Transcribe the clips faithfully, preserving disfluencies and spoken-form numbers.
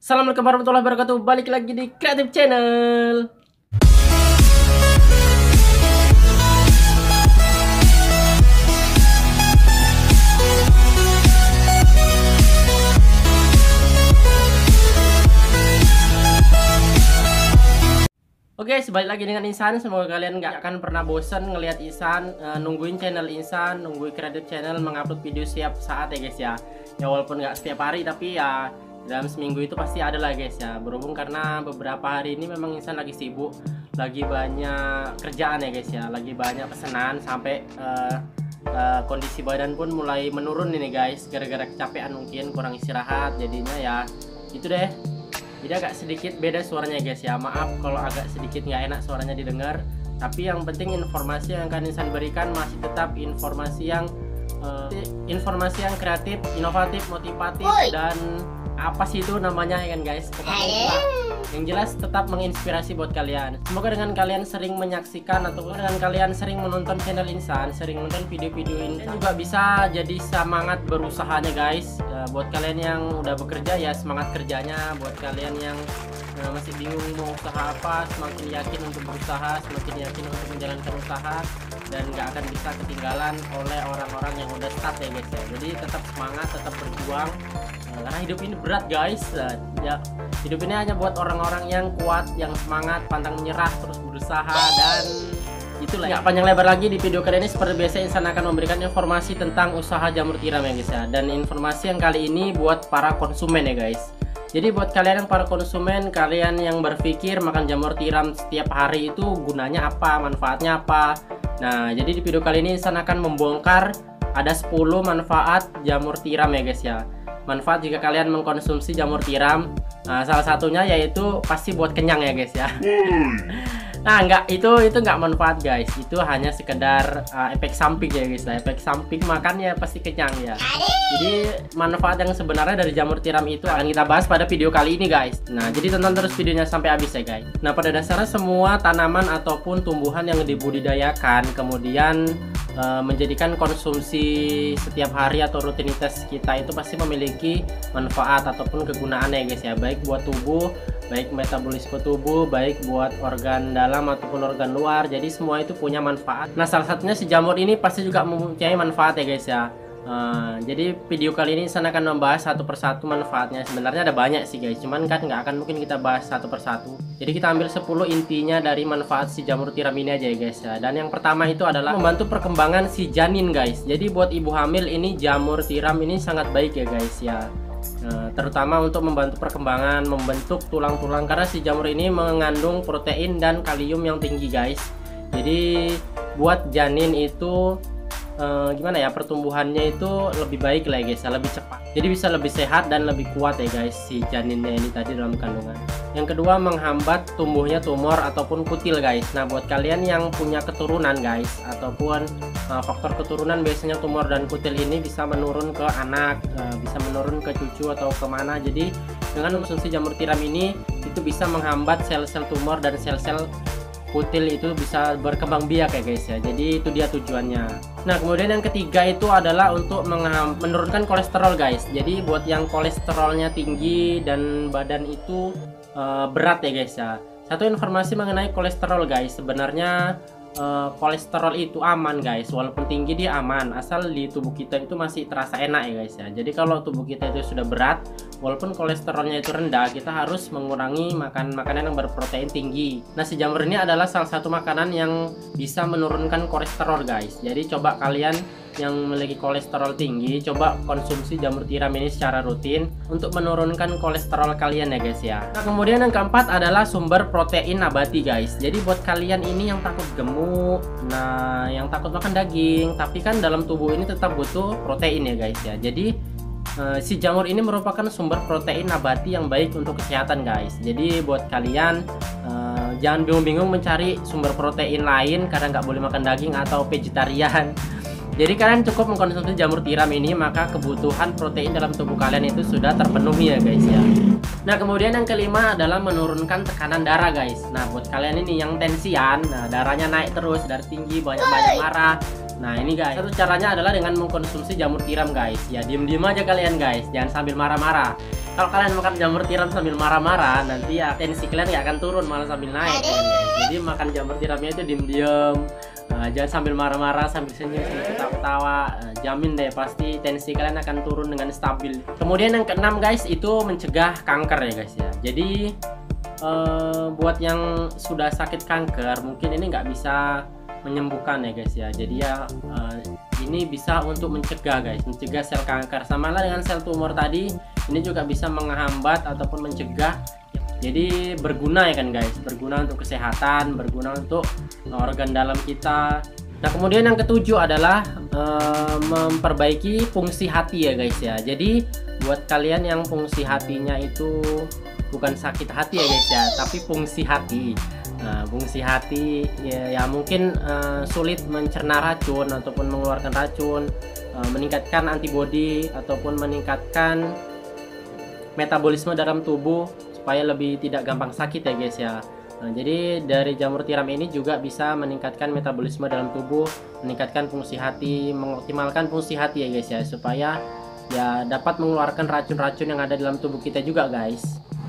Assalamualaikum warahmatullahi wabarakatuh. Balik lagi di Kreatif Channel. Oke, okay, balik lagi dengan Ihsan. Semoga kalian nggak akan pernah bosan ngelihat Ihsan, uh, nungguin channel Ihsan, nungguin Kreatif Channel mengupload video setiap saat ya guys ya. Ya walaupun nggak setiap hari, tapi ya dalam seminggu itu pasti ada lah guys ya. Berhubung karena beberapa hari ini memang Ihsan lagi sibuk, lagi banyak kerjaan ya guys ya, lagi banyak pesanan sampai uh, uh, kondisi badan pun mulai menurun ini guys, gara-gara kecapean mungkin kurang istirahat, jadinya ya itu deh. Jadi agak sedikit beda suaranya guys ya. Maaf kalau agak sedikit nggak enak suaranya didengar. Tapi yang penting informasi yang akan Ihsan berikan masih tetap informasi yang uh, informasi yang kreatif, inovatif, motivatif, Oi. dan apa sih itu namanya ya kan guys. Pokoknya yang jelas tetap menginspirasi buat kalian. Semoga dengan kalian sering menyaksikan atau dengan kalian sering menonton channel Ihsan, sering menonton video-video ini juga bisa jadi semangat berusahanya guys. Ya, buat kalian yang udah bekerja ya semangat kerjanya. Buat kalian yang uh, masih bingung mau usaha apa, semakin yakin untuk berusaha, semakin yakin untuk menjalankan usaha, dan nggak akan bisa ketinggalan oleh orang-orang yang udah start ya guys ya. Jadi tetap semangat, tetap berjuang. Karena hidup ini berat guys. Ya, hidup ini hanya buat orang-orang yang kuat, yang semangat, pantang menyerah, terus berusaha, dan itulah. Nggak panjang lebar lagi, di video kali ini seperti biasa Ihsan akan memberikan informasi tentang usaha jamur tiram ya guys ya. Dan informasi yang kali ini buat para konsumen ya guys. Jadi buat kalian yang para konsumen, kalian yang berpikir makan jamur tiram setiap hari itu gunanya apa, manfaatnya apa. Nah, jadi di video kali ini Ihsan akan membongkar ada sepuluh manfaat jamur tiram ya guys ya. Manfaat jika kalian mengkonsumsi jamur tiram. Nah, salah satunya yaitu pasti buat kenyang ya guys ya. Nah, enggak, itu itu enggak manfaat guys. Itu hanya sekedar uh, efek samping ya guys. Efek samping makan ya pasti kenyang ya. Jadi manfaat yang sebenarnya dari jamur tiram itu akan kita bahas pada video kali ini guys. Nah, jadi tonton terus videonya sampai habis ya guys. Nah, pada dasarnya semua tanaman ataupun tumbuhan yang dibudidayakan kemudian uh, menjadikan konsumsi setiap hari atau rutinitas kita itu pasti memiliki manfaat ataupun kegunaan ya guys ya. Baik buat tubuh, baik metabolisme tubuh, baik buat organ dalam ataupun organ luar. Jadi semua itu punya manfaat. Nah, salah satunya si jamur ini pasti juga mempunyai manfaat ya guys ya. Uh, jadi video kali ini saya akan membahas satu persatu manfaatnya. Sebenarnya ada banyak sih guys, cuman kan nggak akan mungkin kita bahas satu persatu. Jadi kita ambil sepuluh intinya dari manfaat si jamur tiram ini aja ya guys ya. Dan yang pertama itu adalah membantu perkembangan si janin guys. Jadi buat ibu hamil ini jamur tiram ini sangat baik ya guys ya. Nah, terutama untuk membantu perkembangan, membentuk tulang-tulang, karena si jamur ini mengandung protein dan kalium yang tinggi guys. Jadi buat janin itu eh, gimana ya, pertumbuhannya itu lebih baik lah ya guys, lebih cepat. Jadi bisa lebih sehat dan lebih kuat ya guys si janinnya ini tadi dalam kandungan. Yang kedua, menghambat tumbuhnya tumor ataupun kutil guys. Nah, buat kalian yang punya keturunan guys, ataupun uh, faktor keturunan, biasanya tumor dan kutil ini bisa menurun ke anak, uh, bisa menurun ke cucu atau kemana. Jadi dengan konsumsi jamur tiram ini itu bisa menghambat sel-sel tumor dan sel-sel kutil itu bisa berkembang biak ya guys ya. Jadi itu dia tujuannya. Nah, kemudian yang ketiga itu adalah untuk menurunkan kolesterol guys. Jadi buat yang kolesterolnya tinggi dan badan itu uh, berat ya guys ya. Satu informasi mengenai kolesterol guys, sebenarnya uh, kolesterol itu aman guys. Walaupun tinggi dia aman, asal di tubuh kita itu masih terasa enak ya guys ya. Jadi kalau tubuh kita itu sudah berat, walaupun kolesterolnya itu rendah, kita harus mengurangi makan makanan yang berprotein tinggi. Nah, si jamur ini adalah salah satu makanan yang bisa menurunkan kolesterol guys. Jadi coba kalian yang memiliki kolesterol tinggi, coba konsumsi jamur tiram ini secara rutin untuk menurunkan kolesterol kalian ya guys ya. Nah, kemudian yang keempat adalah sumber protein nabati guys. Jadi buat kalian ini yang takut gemuk, nah yang takut makan daging, tapi kan dalam tubuh ini tetap butuh protein ya guys ya. Jadi Uh, si jamur ini merupakan sumber protein nabati yang baik untuk kesehatan guys. Jadi buat kalian uh, jangan bingung-bingung mencari sumber protein lain karena nggak boleh makan daging atau vegetarian. Jadi kalian cukup mengkonsumsi jamur tiram ini, maka kebutuhan protein dalam tubuh kalian itu sudah terpenuhi ya guys ya. Nah, kemudian yang kelima adalah menurunkan tekanan darah guys. Nah, buat kalian ini yang tensian, nah darahnya naik terus, darah tinggi, banyak-banyak marah, Nah ini guys, satu caranya adalah dengan mengkonsumsi jamur tiram guys. Ya diem-diem aja kalian guys, jangan sambil marah-marah. Kalau kalian makan jamur tiram sambil marah-marah, nanti ya tensi kalian nggak akan turun, malah sambil naik kan, guys. Jadi makan jamur tiramnya itu diem-diem, uh, jangan sambil marah-marah, sambil senyum, sambil ketawa-ketawa. Uh, jamin deh pasti tensi kalian akan turun dengan stabil. Kemudian yang keenam guys, itu mencegah kanker ya guys ya. Jadi uh, buat yang sudah sakit kanker, mungkin ini nggak bisa menyembuhkan ya guys ya. Jadi ya uh, ini bisa untuk mencegah guys, mencegah sel kanker. Sama lah dengan sel tumor tadi, ini juga bisa menghambat ataupun mencegah. Jadi berguna ya kan guys, berguna untuk kesehatan, berguna untuk organ dalam kita. Nah kemudian yang ketujuh adalah uh, memperbaiki fungsi hati ya guys ya. Jadi buat kalian yang fungsi hatinya itu bukan sakit hati ya guys ya, tapi fungsi hati. Nah, fungsi hati ya, ya mungkin uh, sulit mencerna racun ataupun mengeluarkan racun, uh, meningkatkan antibodi ataupun meningkatkan metabolisme dalam tubuh supaya lebih tidak gampang sakit ya guys ya. Nah, jadi dari jamur tiram ini juga bisa meningkatkan metabolisme dalam tubuh, meningkatkan fungsi hati, mengoptimalkan fungsi hati ya guys ya, supaya ya dapat mengeluarkan racun-racun yang ada dalam tubuh kita juga guys.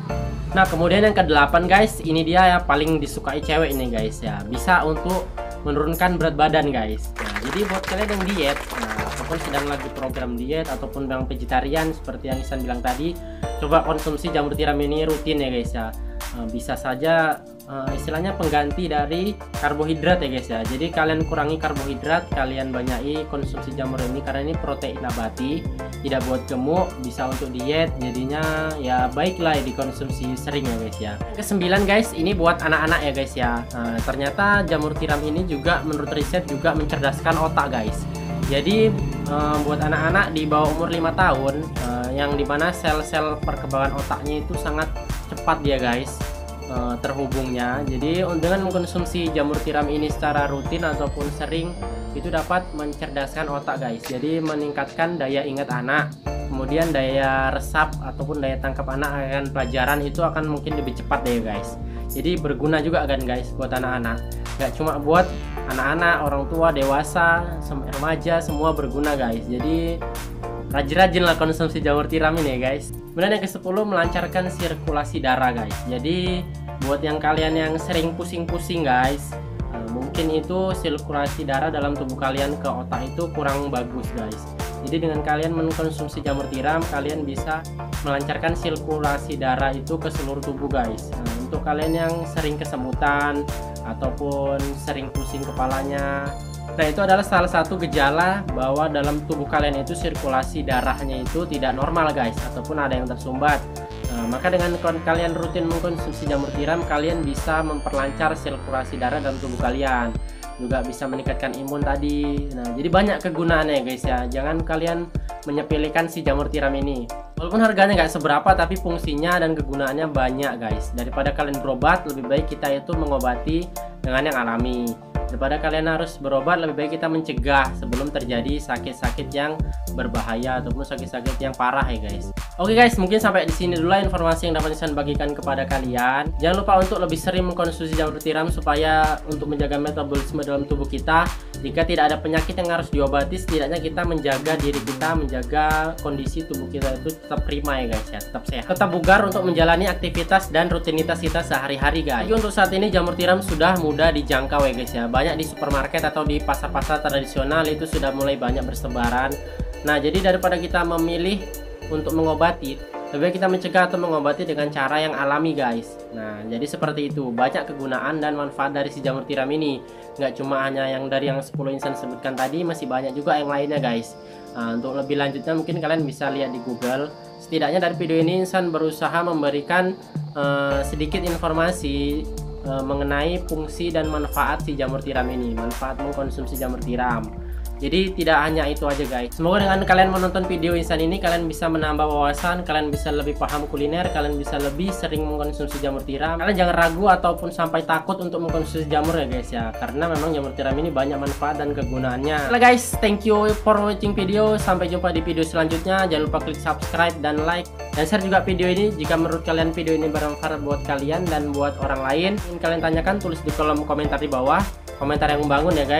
Nah kemudian yang kedelapan guys, ini dia ya paling disukai cewek ini guys ya, bisa untuk menurunkan berat badan guys. Nah jadi buat kalian yang diet, nah, ataupun sedang lagi program diet ataupun yang vegetarian seperti yang Ihsan bilang tadi, coba konsumsi jamur tiram ini rutin ya guys ya. Nah, bisa saja uh, istilahnya pengganti dari karbohidrat ya guys ya. Jadi kalian kurangi karbohidrat, kalian banyaki konsumsi jamur ini karena ini protein nabati, tidak buat gemuk, bisa untuk diet, jadinya ya baiklah dikonsumsi sering ya guys ya. Kesembilan guys, ini buat anak-anak ya guys ya. Nah, ternyata jamur tiram ini juga menurut riset juga mencerdaskan otak guys. Jadi uh, buat anak-anak di bawah umur lima tahun, uh, yang dimana sel-sel perkembangan otaknya itu sangat cepat dia guys uh, terhubungnya. Jadi dengan mengkonsumsi jamur tiram ini secara rutin ataupun sering, itu dapat mencerdaskan otak guys. Jadi meningkatkan daya ingat anak, kemudian daya resap ataupun daya tangkap anak akan pelajaran itu akan mungkin lebih cepat deh guys. Jadi berguna juga kan guys buat anak-anak, gak cuma buat anak-anak, orang tua, dewasa, remaja, semua berguna guys. Jadi rajin-rajin lah konsumsi jamur tiram ini ya guys. Kemudian yang kesepuluh, melancarkan sirkulasi darah guys. Jadi buat yang kalian yang sering pusing-pusing guys, mungkin itu sirkulasi darah dalam tubuh kalian ke otak itu kurang bagus guys. Jadi dengan kalian mengkonsumsi jamur tiram, kalian bisa melancarkan sirkulasi darah itu ke seluruh tubuh guys. Nah, untuk kalian yang sering kesemutan ataupun sering pusing kepalanya, nah itu adalah salah satu gejala bahwa dalam tubuh kalian itu sirkulasi darahnya itu tidak normal guys, ataupun ada yang tersumbat. Nah, maka dengan kalian rutin mengkonsumsi jamur tiram, kalian bisa memperlancar sirkulasi darah dalam tubuh kalian, juga bisa meningkatkan imun tadi. Nah jadi banyak kegunaannya guys ya, jangan kalian menyepelekan si jamur tiram ini. Walaupun harganya nggak seberapa, tapi fungsinya dan kegunaannya banyak guys. Daripada kalian berobat, lebih baik kita itu mengobati dengan yang alami. Daripada kalian harus berobat, lebih baik kita mencegah sebelum terjadi sakit-sakit yang berbahaya ataupun sakit-sakit yang parah ya guys. Oke guys, mungkin sampai di sini dulu informasi yang dapat saya bagikan kepada kalian. Jangan lupa untuk lebih sering mengkonsumsi jamur tiram supaya untuk menjaga metabolisme dalam tubuh kita. Jika tidak ada penyakit yang harus diobati, setidaknya kita menjaga diri kita, menjaga kondisi tubuh kita itu tetap prima ya guys ya, tetap sehat, tetap bugar untuk menjalani aktivitas dan rutinitas kita sehari-hari guys. Jadi untuk saat ini jamur tiram sudah mudah dijangkau ya guys ya. Banyak di supermarket atau di pasar-pasar tradisional itu sudah mulai banyak bersebaran. Nah jadi daripada kita memilih untuk mengobati, lebih baik kita mencegah atau mengobati dengan cara yang alami guys. Nah jadi seperti itu, banyak kegunaan dan manfaat dari si jamur tiram ini. Nggak cuma hanya yang dari yang sepuluh Ihsan sebutkan tadi, masih banyak juga yang lainnya guys. Nah, untuk lebih lanjutnya mungkin kalian bisa lihat di Google. Setidaknya dari video ini Ihsan berusaha memberikan uh, sedikit informasi uh, mengenai fungsi dan manfaat si jamur tiram ini, manfaat mengkonsumsi jamur tiram. Jadi tidak hanya itu aja guys. Semoga dengan kalian menonton video Ihsan ini, kalian bisa menambah wawasan, kalian bisa lebih paham kuliner, kalian bisa lebih sering mengkonsumsi jamur tiram. Kalian jangan ragu ataupun sampai takut untuk mengkonsumsi jamur ya guys ya, karena memang jamur tiram ini banyak manfaat dan kegunaannya. Oke guys, thank you for watching video. Sampai jumpa di video selanjutnya. Jangan lupa klik subscribe dan like, dan share juga video ini jika menurut kalian video ini bermanfaat buat kalian dan buat orang lain. Ingin kalian tanyakan, tulis di kolom komentar di bawah, komentar yang membangun ya guys.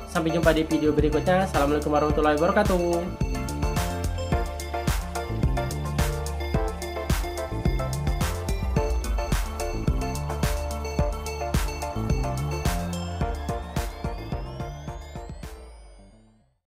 Sampai jumpa di video berikutnya. Assalamualaikum warahmatullahi wabarakatuh.